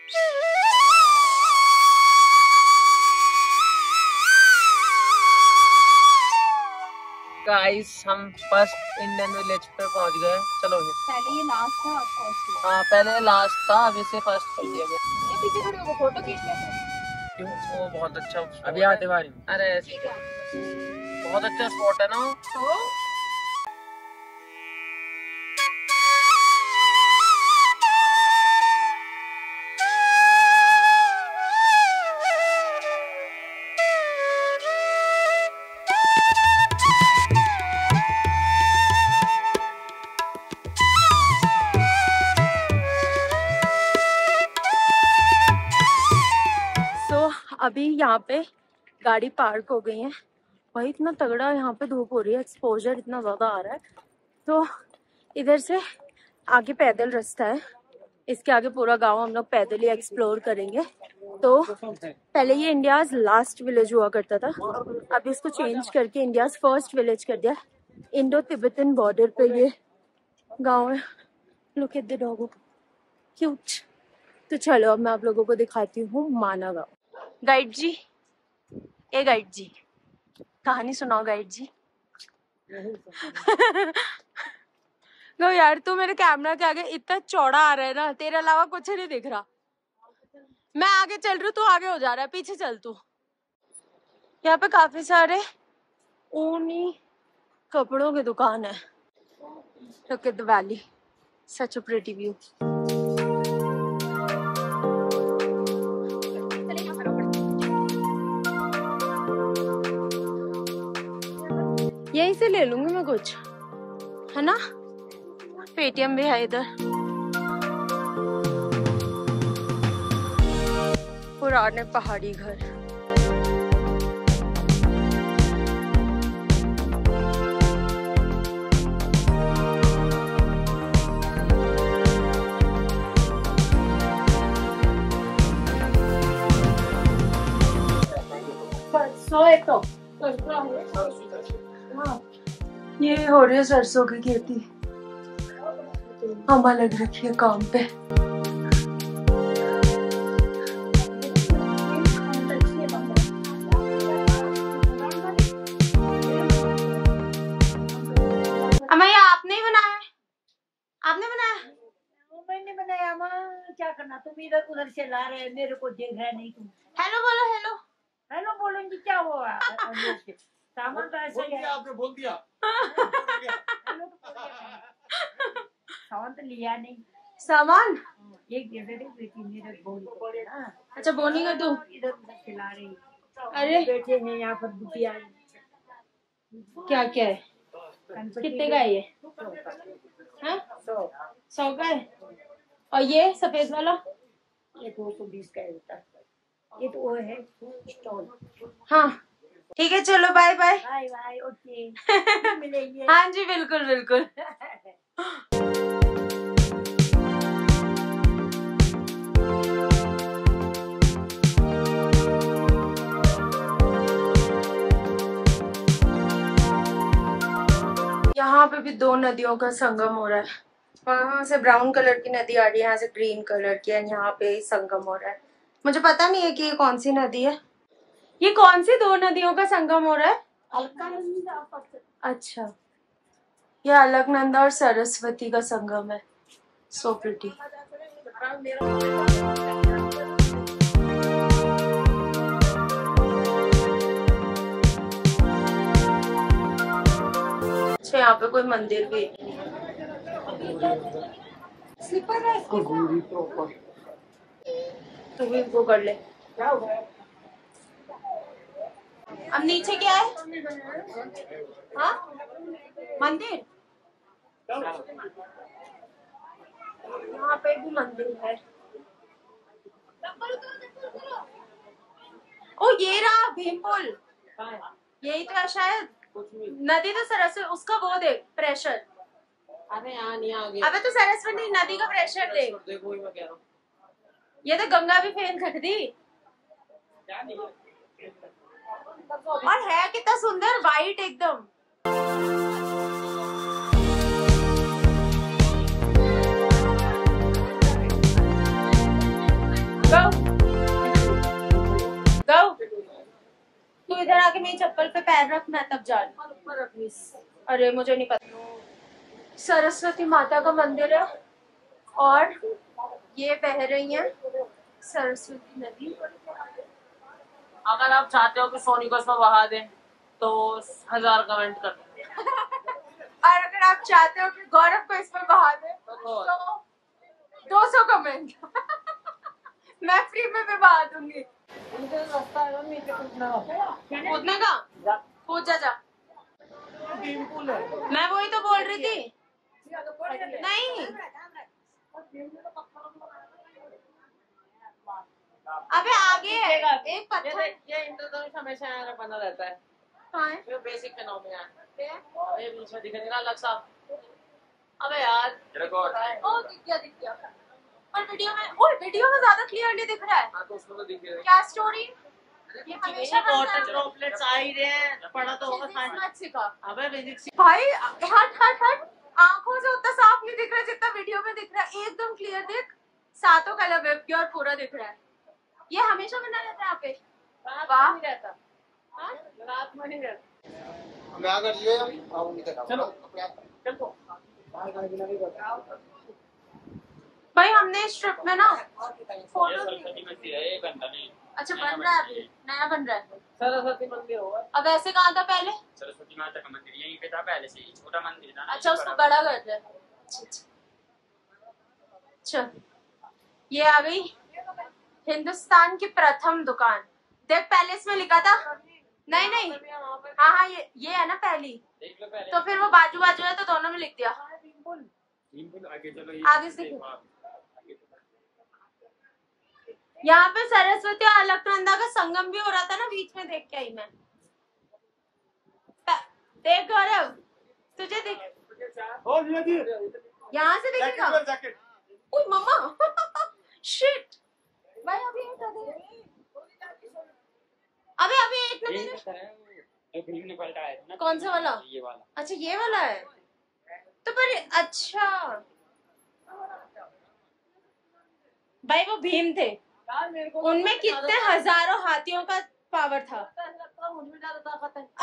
Guys हम first Indian village पे पहुंच गए। चलो पहले ये लास्ट था, अब फर्स्ट। हाँ पहले लास्ट था, अब इसे फर्स्ट कर दिया गया। ये पीछे खड़े होकर फोटो खींच लेते हैं। क्यों? वो बहुत अच्छा अभी आते बारी। अरे बहुत अच्छा स्पॉट है ना तो अभी यहाँ पे गाड़ी पार्क हो गई है। भाई इतना तगड़ा यहाँ पे धूप हो रही है, एक्सपोजर इतना ज्यादा आ रहा है। तो इधर से आगे पैदल रास्ता है, इसके आगे पूरा गांव हम लोग पैदल ही एक्सप्लोर करेंगे। तो पहले ये इंडियाज लास्ट विलेज हुआ करता था, अभी इसको चेंज करके इंडियाज फर्स्ट विलेज कर दिया। इंडो तिब्बतन बॉर्डर पे ये गाँव है। Look at the dog, cute. तो चलो अब मैं आप लोगों को दिखाती हूँ माना गाँव। गाइड जी, ए गाइड जी, कहानी सुनाओ गाइड जी। नो यार, तू मेरे कैमरा के आगे इतना चौड़ा आ रहा है ना, तेरे अलावा कुछ नहीं दिख रहा। मैं आगे चल रही हूँ, तू आगे हो जा रहा है, पीछे चल तू। यहाँ पे काफी सारे ऊनी कपड़ों की दुकान है। Look at the valley, such a pretty view. यहीं से ले लूंगी मैं कुछ, है ना। पेटीएम भी है इधर। पुराने पहाड़ी घर। ये हो रही है सरसों की खेती। अम्मा लग रखी है काम पे। अम्मा ये आपने ही बनाया है? आपने बनाया? मैंने बनाया। अम्मा क्या करना, तुम इधर उधर से ला रहे, मेरे को देख रहा नहीं तुम। हेलो बोलो, हेलो हेलो बोलेंगी क्या हुआ? सामान तो ऐसा ही है। आपने बोल दिया। सामान तो लिया नहीं। सामान एक दे दे बेटी, मेरे बोनी ना। अच्छा बोनी का तू इधर उधर से ला रही। अरे बेटे हैं यहाँ पर बुटिया। क्या क्या है? कितने का है ये? हाँ 100 का है। और ये सफेद वाला ये 220 का होता है। ये तो वो है स्टॉल। हाँ ठीक है, चलो bye bye. Bye bye, okay मिलेंगे। हाँ जी बिल्कुल बिल्कुल। यहाँ पे भी 2 नदियों का संगम हो रहा है। वहाँ से ब्राउन कलर की नदी आ रही है, यहाँ से ग्रीन कलर की है। यहाँ पे संगम हो रहा है। मुझे पता नहीं है कि ये कौन सी नदी है। ये कौन सी 2 नदियों का संगम हो रहा है? अच्छा, ये अलकनंदा और सरस्वती का संगम है। So pretty. अच्छा यहाँ पे कोई मंदिर भी है। स्लीपर है तो भी वो कर ले। अब नीचे क्या है? हाँ मंदिर, यहाँ पे भी मंदिर है। ओ ये रहा भीमपुल, यही तो है शायद। नदी तो सरस्वती, उसका वो देख प्रेशर। अरे यहाँ नहीं आ गया। अबे तो सरस्वती नदी का प्रेशर देख। देखो मैं कह रहा हूँ, ये तो गंगा भी फेल कर दी। और है कितना सुंदर, वाइट एकदम। गो तू इधर आके मेरी चप्पल पे पैर रख, मैं तब जा रही हूँ। अरे मुझे नहीं पता। सरस्वती माता का मंदिर है और ये बह रही है सरस्वती नदी। अगर आप चाहते हो कि सोनी को इसमें बहा दें तो 1000 कमेंट कर दें। और अगर आप चाहते हो कि गौरव को इसमें बहा दें तो 200 कमेंट। मैं फ्री में भी बहा दूंगी। कूदने का कूद जा। मैं वही तो बोल रही थी। नहीं अबे आगे है एक पत्थर। ये इंद्रधनुष हमेशा यहाँ बना रहता है। कहाँ है? ये बेसिक फिनोमेना है। ये बीच में दिखेगा अलग सा। अबे यार ओ दिख गया। और वीडियो में ज्यादा क्लियरली दिख रहा है। हाँ तो उसमें तो दिखेगा। क्या स्टोरी? ये हमेशा वाटर ड्रॉपलेट्स आ ही रहे हैं। पढ़ा तो होगा साइंस। मत सिखा अबे फिजिक्स भाई। हट आंखों से उतना साफ नहीं दिख रहा जितना वीडियो में दिख रहा है। एकदम क्लियर दिख, सातों कलर वेब प्योर पूरा दिख रहा है। ये हमेशा बना रहता है यहाँ पे। वाह नहीं रहता। हाँ? रात में नहीं रहता। मैं अगर ये आऊंगी चलो चलो। भाई हमने इस ट्रिप में ना फोटो अच्छा बन रहा है अभी, नया बन रहा है। सरस्वती मंदिर होगा। अब ऐसे कहाँ था पहले? सरस्वती माता का मंदिर यहीं पे था पहले से ही, छोटा मंदिर था ना। अच्छा उसको बड़ा कर दिया। अच्छा ये आ गई हिंदुस्तान की प्रथम दुकान। देख पहले इसमें लिखा था। नहीं हाँ ये है ना पहली। देख लो पहले। तो फिर वो बाजू है तो दोनों में लिख दिया। आगे चलो। आगे से यहाँ पे सरस्वती और अलकनंदा का संगम भी हो रहा था ना बीच में। देख के आई मैं। देख गौरव तुझे दिख यहाँ से दिखेगा। ओए मम्मा शिट भाई अभी एक अभी एक ना मेरे। जो भीम ने पलटा है ना। कौन सा वाला? ये वाला। अच्छा ये वाला है तो पर अच्छा भाई वो भीम थे। उनमें कितने हजारों हाथियों का पावर था। मुझमें ज्यादा ताकत है।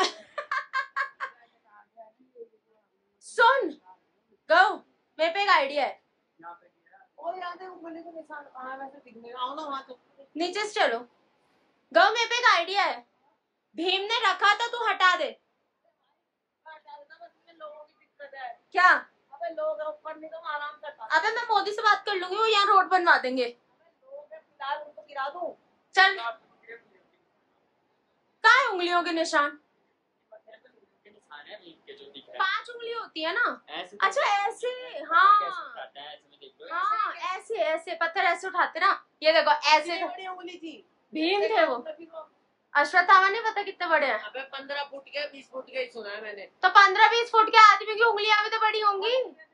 सुन गो मेरे पे एक आइडिया है। और याद है वो गोली के निशान कहाँ है वैसे दिखने का। आओ ना वहाँ तो। नीचे से चलो। गो मेरे पे एक आइडिया है। भीम ने रखा था तू हटा दे। लोगों की दिक्कत है। क्या? अबे लोग ऊपर नहीं तो आराम करता। अबे मैं मोदी से बात कर लूंगी, वो यहाँ रोड बनवा देंगे। फिलहाल उनको गिरा दूं। चल कहाँ है उंगलियों के निशान? 5 उंगली होती है ना। अच्छा ऐसे हाँ ऐसे पत्थर ऐसे उठाते ना। ये देखो ऐसे बड़ी उंगली थी। भीम थे वो। अश्वत्थामा नहीं पता कितने बड़े हैं। अबे 15 फुट के 20 फुट के ही सुना है मैंने। तो 15-20 फुट के आदमी की उंगलियां भी तो बड़ी होंगी।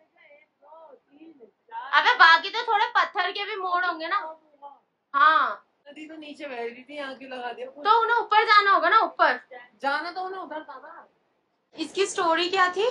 अबे बाकी तो थोड़े पत्थर के भी मोड़ होंगे ना। हाँ नदी तो नीचे बह रही थी, यहाँ की लगा दिया। तो उन्हें ऊपर जाना होगा ना। ऊपर जाना तो उन्हें उधर था ना। इसकी स्टोरी क्या थी?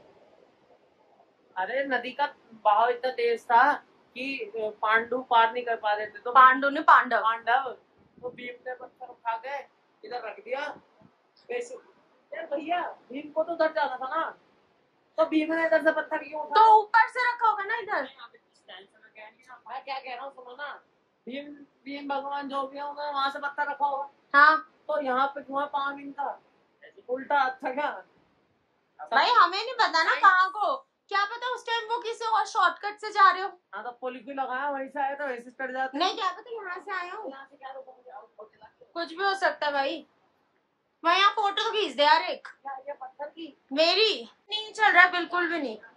अरे नदी का बहाव इतना तेज था कि पांडु पार नहीं कर पा रहे थे। तो पांडव तो भीम ने पत्थर उठा के इधर रख दिया। यार भैया भीम को तो उधर जाना था ना, तो भीम ने इधर से पत्थर क्यों उठाया? तो ऊपर से रखा होगा ना इधर। मैं क्या कह रहा हूँ सुनो ना। भीम भगवान जो भी है उन्होंने वहाँ से पत्थर रखा होगा। हाँ तो यहाँ पे क्यों है पाँव इनका उल्टा हाथ था क्या? भाई हमें नहीं पता ना कहाँ को। क्या पता उस टाइम वो किसी और शॉर्टकट से जा रहे हो। हाँ तो पुल भी लगाया वहीं से आया तो वैसे कट जाते। नहीं क्या पता यहाँ से आए हो। कुछ भी हो सकता है भाई। मैं यहाँ फोटो तो खींच दे यार एक। ये पत्थर की मेरी नहीं चल रहा बिल्कुल भी नहीं।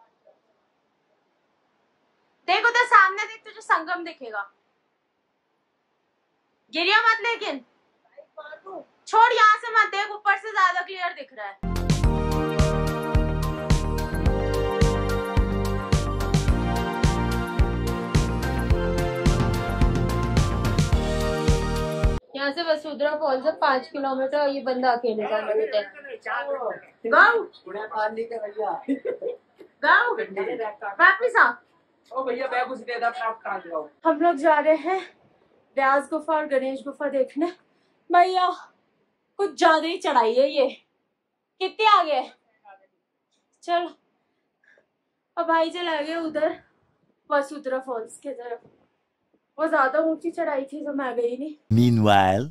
देख उधर सामने देख तुझे संगम दिखेगा। गिरिया मत लेकिन छोड़ यहाँ से मत देख। ऊपर से ज्यादा क्लियर दिख रहा है। यहाँ से वसुंधरा फॉल से 5 किलोमीटर। ये बंदा अकेले जाना देता है। वापिस आ। ओ भैया बैग उसी दे दो। हम लोग जा रहे हैं व्यास गुफा और गणेश गुफा देखने। भैया कुछ ज्यादा ही चढ़ाई है ये। कितने आगे? चल अब भाई चला गए उधर वसुंधरा फॉल्स की तरफ। वो ज्यादा ऊंची चढ़ाई थी तो मैं गई नहीं। Meanwhile,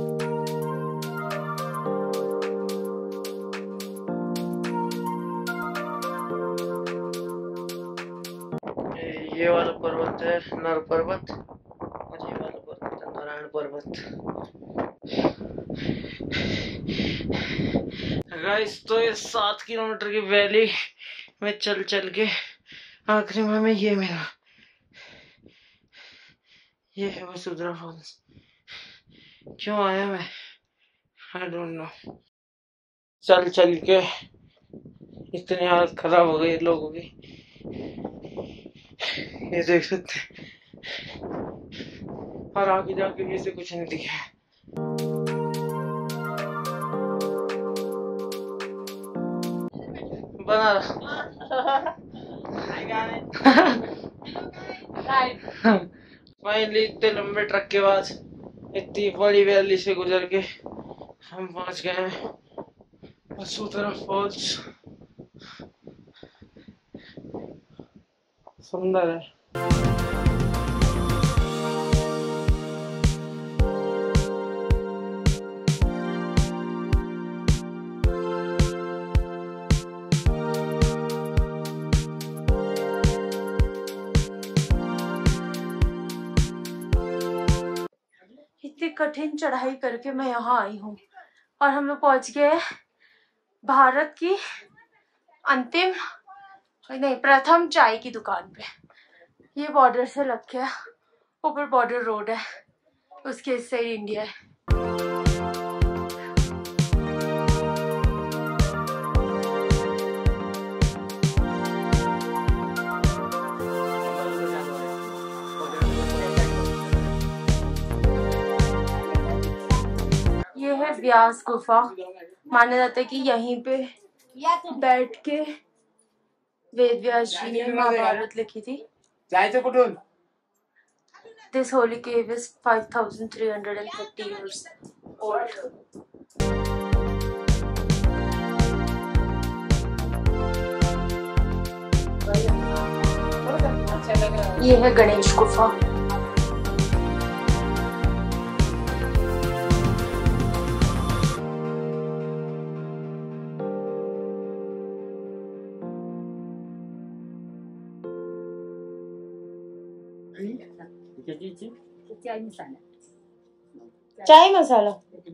ये वाला पर्वत है नर पर्वत और ये वाला पर्वत है नारायण पर्वत। गाइस तो ये 7 किलोमीटर की वैली में चल चल के आखिरी में हमें ये मिला। ये है वसुंधरा फॉल्स। क्यों आया मैं आई डोंट नो। चल चल के इतनी हालत खराब हो गई लोगों की, ये देख सकते हैं। और आगे जाके भी इसे कुछ नहीं दिखा। बना फाइनली इतने लंबे ट्रक के बाद इतनी बड़ी वैली से गुजर के हम पहुंच गए हैं वसुंधरा फॉल्स। सुंदर है। इतनी कठिन चढ़ाई करके मैं यहाँ आई हूँ और हम लोग पहुंच गए भारत की अंतिम नहीं प्रथम चाय की दुकान पे। ये बॉर्डर से लग गया, ऊपर बॉर्डर रोड है, उसके इस साइड इंडिया है। ये है व्यास गुफा। माना जाता है कि यहीं पे बैठ के वेद व्यास जी ने महाभारत लिखी थी। This holy cave is 5,330 years old. ये है गणेश गुफा। चाय मसाला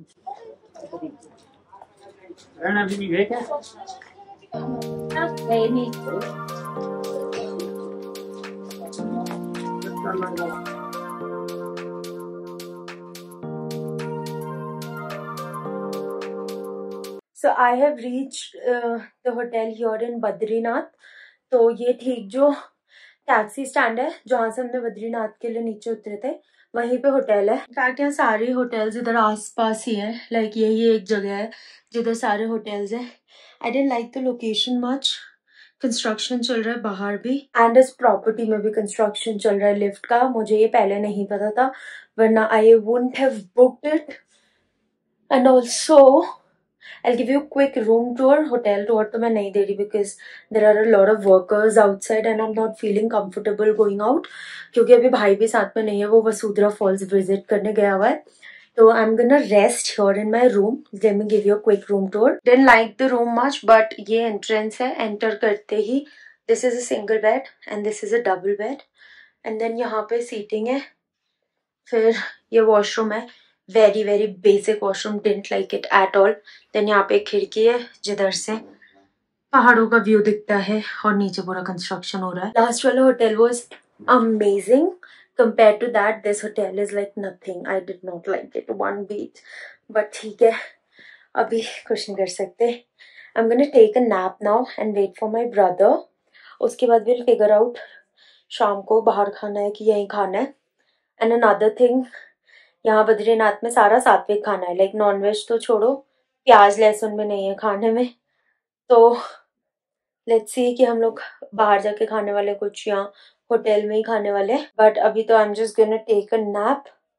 So I have reached the hotel here in Badrinath. तो ये ठीक जो टैक्सी स्टैंड है जहाँ से हमने बद्रीनाथ के लिए नीचे उतरे थे वहीं पे होटल है। इनफैक्ट यहाँ सारे होटल्स इधर आसपास ही है। लाइक यही एक जगह है जिधर सारे होटल्स हैं। I didn't like the location much. Construction चल रहा है बाहर भी एंड इस प्रॉपर्टी में भी कंस्ट्रक्शन चल रहा है लिफ्ट का। मुझे ये पहले नहीं पता था वरना I wouldn't have booked it. And also I'll give you a quick room tour. Hotel tour तो मैं नहीं दे रही because there are a lot of workers outside and I'm not feeling comfortable going out क्योंकि अभी भाई भी साथ में नहीं है, वो वसुंधरा फॉल्स विजिट करने गया हुआ है। तो I'm gonna rest here in my room. Let me give you a quick room tour. Didn't like the room much but ये entrance है। Enter करते ही this is a single bed and this is a double bed and then यहाँ पे seating है। फिर ये washroom है, very very basic washroom, didn't like it at all. Then यहाँ पे एक खिड़की है जिधर से पहाड़ों का व्यू दिखता है और नीचे पूरा कंस्ट्रक्शन हो रहा है। लास्ट वाला hotel was amazing compare to that. This hotel is like nothing. I did not like it one bit but ठीक है, अभी कुछ नहीं कर सकते। I am gonna take a nap now and wait for my brother. उसके बाद will figure out शाम को बाहर खाना है कि यहीं खाना है। एंड अनदर थिंग, यहाँ बद्रीनाथ में सारा सात्विक खाना है। लाइक नॉनवेज तो छोड़ो, प्याज लहसुन में नहीं है खाने में। तो लेट्स सी कि हम लोग बाहर जाके खाने वाले कुछ या होटल में ही खाने वाले। बट अभी तो I am just gonna take a nap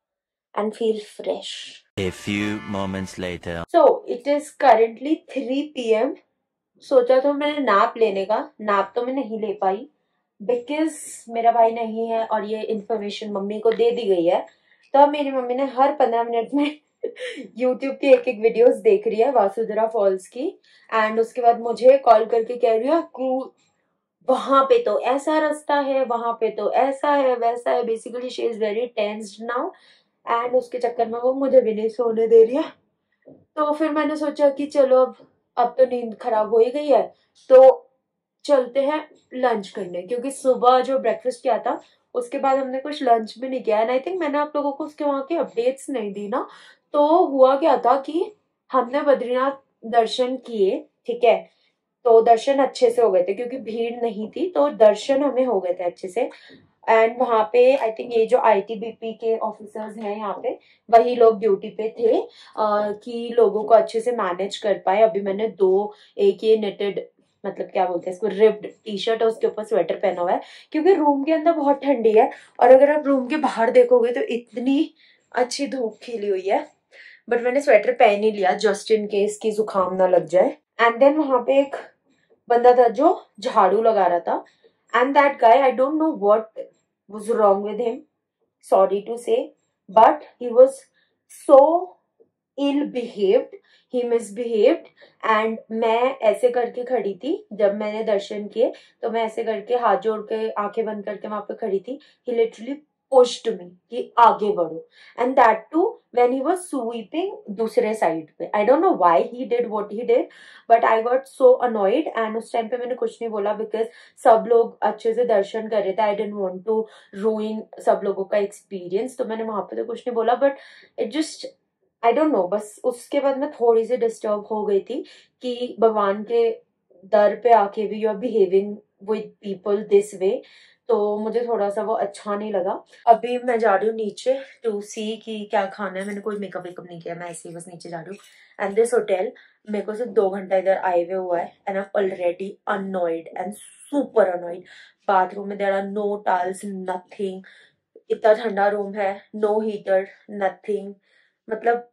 and feel fresh. A few moments later. So it is currently 3 p.m. सोचा तो मैंने नैप लेने का, नैप तो मैं नहीं ले पाई बिकॉज मेरा भाई नहीं है और ये इन्फॉर्मेशन मम्मी को दे दी गई है। तो अब मेरी मम्मी ने हर 15 मिनट में यूट्यूब की एक वीडियोस देख रही है वासुधरा फॉल्स की, एंड उसके बाद मुझे कॉल करके कह रही है कि वहां पे तो ऐसा रास्ता है, वहां पे तो ऐसा है वैसा है। Basically she is very tensed now, and उसके चक्कर में वो मुझे भी नहीं सोने दे रही है। तो फिर मैंने सोचा कि चलो अब तो नींद खराब हो ही गई है, तो चलते हैं लंच करने, क्योंकि सुबह जो ब्रेकफास्ट किया था उसके बाद हमने कुछ लंच भी नहीं किया। एंड आई थिंक मैंने आप लोगों को उसके वहां की अपडेट्स नहीं दी ना। तो हुआ क्या था कि हमने बद्रीनाथ दर्शन किए, ठीक है, तो दर्शन अच्छे से हो गए थे क्योंकि भीड़ नहीं थी, तो दर्शन हमें हो गए थे अच्छे से। एंड वहां पे आई थिंक ये जो ITBP के ऑफिसर्स हैं यहाँ पे, वही लोग ड्यूटी पे थे कि लोगों को अच्छे से मैनेज कर पाए। अभी मैंने एक ये नेटेड, मतलब क्या बोलते हैं इसको, रिप्ड टी-शर्ट है, उसके ऊपर स्वेटर पहना हुआ है क्योंकि रूम के अंदर बहुत ठंडी है, और अगर आप रूम के बाहर देखोगे तो इतनी अच्छी धूप खिली हुई है। बट मैंने स्वेटर पहन ही लिया जस्ट इन केस की जुकाम ना लग जाए। एंड देन वहां पे एक बंदा था जो झाड़ू लगा रहा था, and that guy, I don't know what was wrong with him, sorry to say, but he was so ill behaved, he misbehaved. And मैं ऐसे करके खड़ी थी जब मैंने दर्शन किए, तो मैं ऐसे करके हाथ जोड़ के आंखें बंद करके वहां पे खड़ी थी। ही लिटरली पुश्ड मी कि आगे बढ़ो, and that too when he was sweeping दूसरे साइड पे। I don't know why he did what he did, but I got so annoyed. And उस टाइम पे मैंने कुछ नहीं बोला बिकॉज सब लोग अच्छे से दर्शन कर रहे थे। I didn't want to ruin सब लोगों का एक्सपीरियंस, तो मैंने वहां पे तो कुछ नहीं बोला। But it just, I don't know, बस उसके बाद मैं थोड़ी सी डिस्टर्ब हो गई थी कि भगवान के दर पे आके भी you are behaving with people this way, तो मुझे थोड़ा सा वो अच्छा नहीं लगा। अभी मैं जा रही हूँ नीचे टू सी कि क्या खाना है। मैंने कोई मेकअप नहीं किया, मैं ऐसे ही बस नीचे जा रही हूँ। एंड दिस होटल मेरे को सिर्फ 2 घंटा इधर आए हुए हुआ है, and I am already annoyed and super annoyed. Bathroom में there are no tiles, nothing, इतना ठंडा रूम है, नो हीटर, नथिंग, मतलब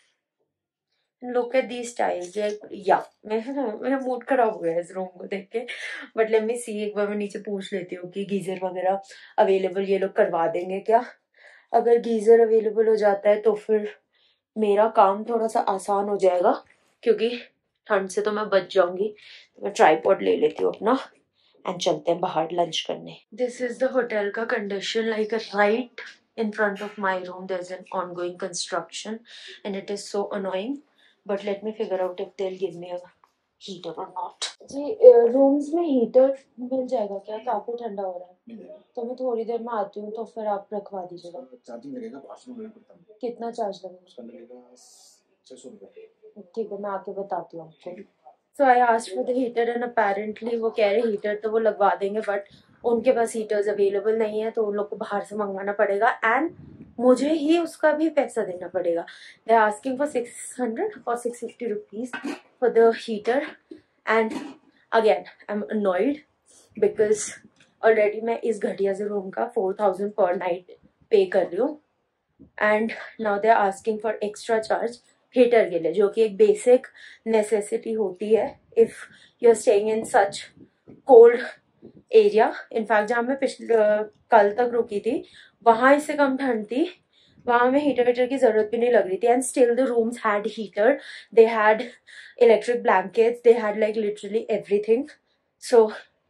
लुक एट दी स्टाइल्स। या मेरा मूड खराब हो गया इस रूम को देख के। बट लेट मी सी, एक बार मैं नीचे पूछ लेती हूँ कि गीजर वगैरह अवेलेबल ये लोग करवा देंगे क्या। अगर गीजर अवेलेबल हो जाता है तो फिर मेरा काम थोड़ा सा आसान हो जाएगा, क्योंकि ठंड से तो मैं बच जाऊंगी। तो मैं ट्राइपॉड ले लेती हूँ अपना, एंड चलते हैं बाहर लंच करने। दिस इज द होटल का condition, like right in front of my room there's an ongoing construction and it is so annoying, but let me figure out if they'll give me a heater or not. जी rooms में heater मिल जाएगा क्या? काफी ठंडा हो रहा है, तो मैं थोड़ी देर में आती हूँ, तो फिर आप रखवा दीजिएगा। चार्जिंग लगेगा, बाथरूम में पड़ता है। कितना चार्ज लगेगा? उसका लगेगा 600 रुपये। ठीक है, मैं आके बताती हूँ आपको। So I asked for the heater and apparently वो कह रहे हीटर तो वो लगवा देंगे, बट उनके पास हीटर्स अवेलेबल नहीं है, तो उन लोग को बाहर से मंगवाना पड़ेगा, एंड मुझे ही उसका भी पैसा देना पड़ेगा। दे आर आस्किंग फॉर 600 और 650 rupees for the heater. And again I am annoyed because already मैं इस घटिया से रूम का 4000 पर नाइट पे कर रही हूँ, and now they are asking for extra charge heater के लिए, जो कि एक बेसिक नेसेसिटी होती है if you are staying in such cold area. In fact जहाँ मैं कल तक रुकी थी वहां इससे कम ठंड थी, वहां में हीटर की जरूरत भी नहीं लग रही थी, and still the rooms had heater, they had electric blankets, they had like literally everything. So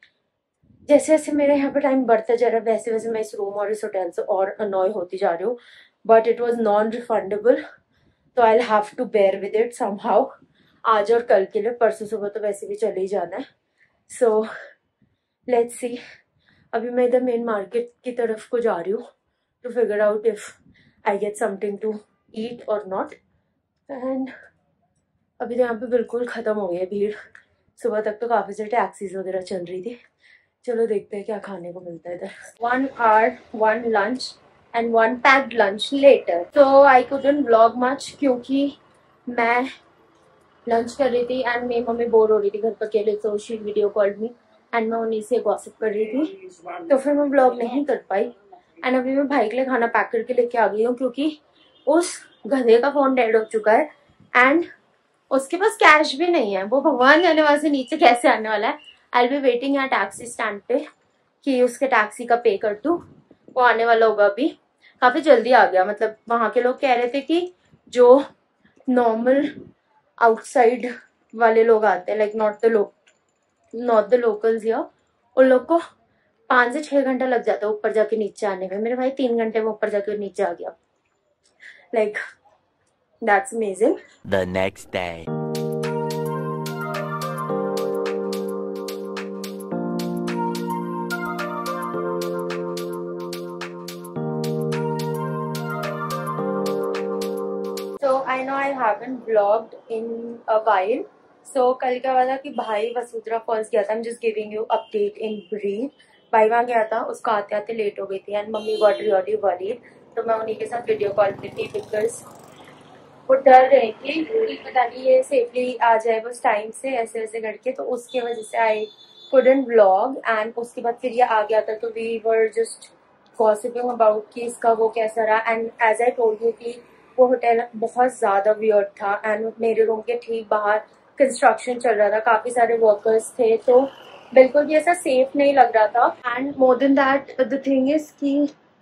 जैसे जैसे मेरे यहाँ पे टाइम बढ़ता जा रहा है वैसे वैसे मैं इस रूम और इस होटल से और अनॉय होती जा रही हूँ, but it was non refundable, तो I have to bear with it somehow. आज और कल के लिए, परसों सुबह तो वैसे भी चले ही जाना है। So let's see. अभी मैं इधर मेन मार्केट की तरफ को जा रही हूँ to figure out if I get something to eat और नॉट। एंड अभी तो यहाँ पे बिल्कुल खत्म हो गई है भीड़, सुबह तक तो काफी सारी टैक्सीज वगैरह चल रही थी। चलो देखते हैं क्या खाने को मिलता है इधर। 1 hour, 1 lunch and 1 packed lunch later. So I couldn't vlog much क्योंकि मैं लंच कर रही थी एंड मेरी मम्मी बोर हो रही थी घर पर अकेले, तो she video called me and मैं उन्हीं से गॉसिप कर रही थी, तो फिर मैं व्लॉग नहीं कर पाई। एंड अभी मैं भाई के लिए खाना पैक करके लेके आ गई हूँ, क्योंकि उस गधे का फोन डेड हो चुका है एंड उसके पास कैश भी नहीं है। वो भगवान जाने वहां से नीचे कैसे आने वाला है। आई विल बी वेटिंग यहाँ टैक्सी स्टैंड पे कि उसके टैक्सी का पे कर दूं। वो आने वाला होगा अभी, काफी जल्दी आ गया। मतलब वहां के लोग कह रहे थे कि जो नॉर्मल आउटसाइड वाले लोग आते हैं, लाइक नॉट द लोकल्स या, उन लोग को 5 से 6 घंटा लग जाता है ऊपर जाके नीचे आने में। मेरे भाई 3 घंटे में ऊपर जाके नीचे आ गया। Like that's amazing. The next day. So I know I haven't vlogged in a while. So कल क्या हुआ था कि भाई वसुंधरा फॉल्स गया था। I'm just giving you update in brief. भाई वहाँ गया था, उसको आते आते लेट हो गई थी and mummy got really worried. तो मैं उन्हीं के साथ वीडियो कॉल पे थी बिकॉज वो डर रही थी कि पता नहीं ये सेफली आ जाए बस टाइम से ऐसे ऐसे करके। तो उसके वजह से आई couldn't vlog एंड उसके बाद फिर ये आ गया था तो we were just gossiping about कि इसका वो कैसा रहा। And as I told you कि वो होटल बहुत ज्यादा वियर्ड था एंड मेरे रूम के ठीक बाहर कंस्ट्रक्शन चल रहा था, काफी सारे वर्कर्स थे, तो बिल्कुल भी ऐसा सेफ नहीं लग रहा था। And more than that the thing is कि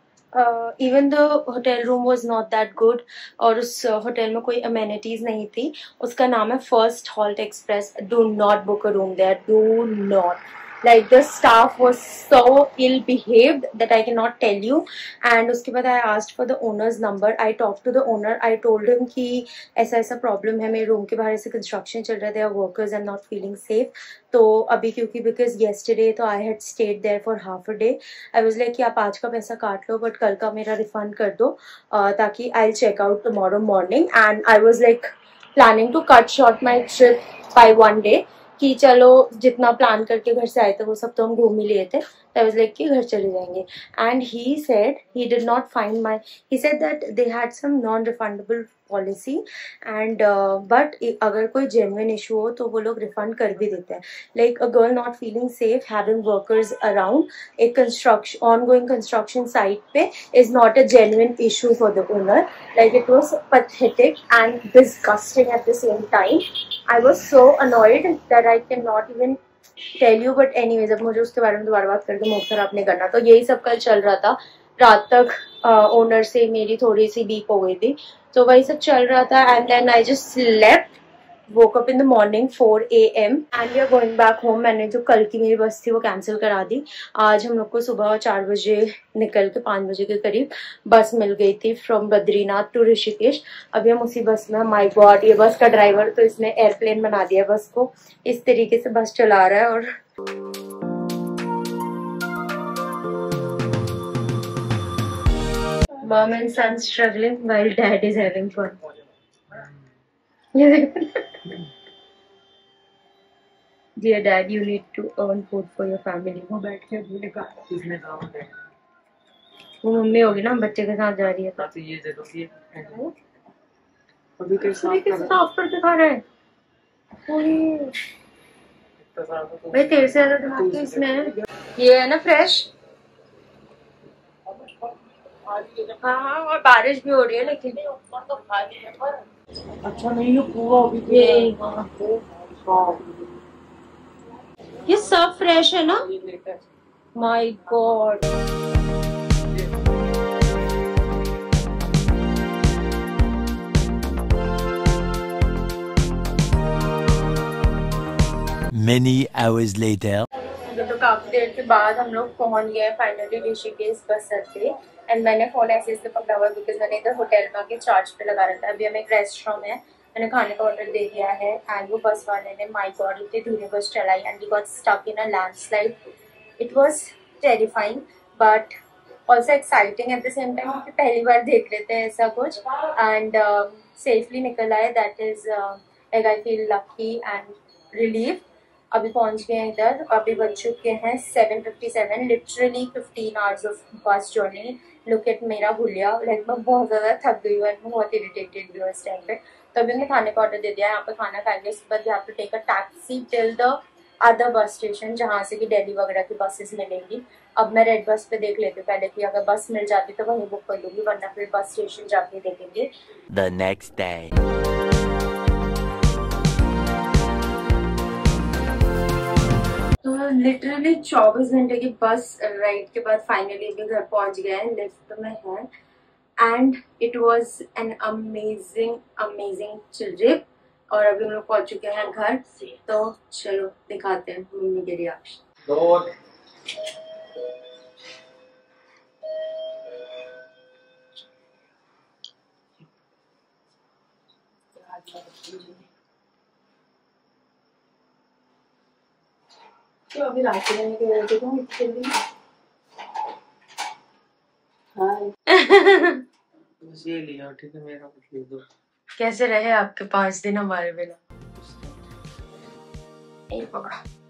even the hotel room was not that good और उस होटल में कोई अमेनिटीज नहीं थी। उसका नाम है first halt express. Do not book a room there, do not. Like the staff was so ill behaved that I cannot tell you. And उसके बाद I asked for the owner's number. I talked to the owner. I told him कि ऐसा ऐसा problem है, मेरे room के बाहर ऐसे कंस्ट्रक्शन चल रहा है, workers are not feeling safe. तो अभी क्योंकि बिकॉज येस्टरडे तो I had stayed there for half a day, I was like कि आप आज का पैसा काट लो बट कल का मेरा रिफंड कर दो ताकि I check out tomorrow morning. And I was like planning to cut short my trip by 1 day कि चलो जितना प्लान करके घर से आए थे वो सब तो हम घूम ही लिए थे। आई वाज लाइक कि घर चले जाएंगे। And he said he did not find my, he said that they had some non refundable policy and but अगर कोई जेन्युइन इशू हो तो वो लोग रिफंड कर भी देते हैं। Like a girl not feeling safe having workers around एक कंस्ट्रक्शन ऑनगोइंग कंस्ट्रक्शन साइट पे is not a genuine issue for the owner. Like it was pathetic and disgusting at the same time. I was so annoyed that I cannot even tell you. But anyways, अब मुझे उसके बारे में दोबारा बात करके mood खराब नहीं करना। तो यही सब कल चल रहा था। रात तक ओनर से मेरी थोड़ी सी बीप हो गई थी, तो वही सब चल रहा था। And then I just slept, woke up in the morning 4 AM and we are going back home. मैंने जो कल की मेरी बस थी वो कैंसिल करा दी। आज हम लोग को सुबह 4 बजे निकल के 5 बजे के करीब बस मिल गई थी फ्रॉम बद्रीनाथ टू ऋषिकेश। अभी हम उसी बस में। माय गॉड, ये बस का ड्राइवर तो इसने एयरप्लेन बना दिया बस को, इस तरीके से बस चला रहा है। और mom and son struggling while dad is having fun. Dear dad, you need to earn food for your family. वो बैठ के भूले का किसने कहा है? वो मम्मी होगी ना, बच्चे के साथ जा रही है तो ये जरूरी है। अभी कैसे साफ करके खा रहा है? भाई तेरे से ज्यादा दिमाग तो इसमें है। ये है ना फ्रेश। हाँ हाँ, और बारिश भी हो रही है लेकिन अच्छा नहीं हुआ अभी। ये सब फ्रेश है ना? My god. Many hours later. तो काफी देर के बाद हम लोग पहुंच गए फाइनली ऋषिकेश बस अड्डे। एंड मैंने फोन ऐसे इसलिए पकड़ा हुआ बिकॉज मैंने इधर होटल में आके चार्ज पे लगा रखा है। अभी हम एक रेस्टोरेंट है, मैंने खाने का ऑर्डर दे दिया है। एंड वो बस वाले ने माय गॉड इतनी धीरे बस चलाई and we got stuck in a landslide. It was terrifying but also exciting at the same time, क्योंकि पहली बार देख रहे थे ऐसा कुछ। एंड सेफली निकल आए, that is like I feel lucky and relieve. अभी पहुंच गए हैं इधर। अभी बज चुके हैं 7:57, literally 15 hours of bus journey. Look at मेरा भूलिया, लाइक मैं बहुत ज़्यादा थक गई हूँ, मैं बहुत इरिटेटेड भी हूँ इस टाइम पे। तो अभी मैं खाने का ऑर्डर दे दिया है, यहाँ पे खाना खाएंगे। उसके बाद यहाँ पे take a taxi till the other bus station जहाँ से कि दिल्ली वगैरह की बसेस मिलेंगी। अब मैं रेड बस पे देख लेती हूँ पहले कि अगर बस मिल जाती तो वहीं बुक कर लूँगी, वरना फिर बस स्टेशन जाके देखेंगे। The next day. तो लिटरली 24 घंटे की बस राइड के बाद फाइनली भी घर पहुंच गए हैं, लिफ्ट में है। And it was an amazing trip. और अभी हम लोग पहुंच चुके हैं घर, तो चलो दिखाते हैं मम्मी के रिएक्शन। तो अभी रास्ते में के वजह से तुम जल्दी बस ये लिया, ठीक है, मेरा कुछ ले दो। कैसे रहे आपके 5 दिन हमारे बिना? एक पकड़ा।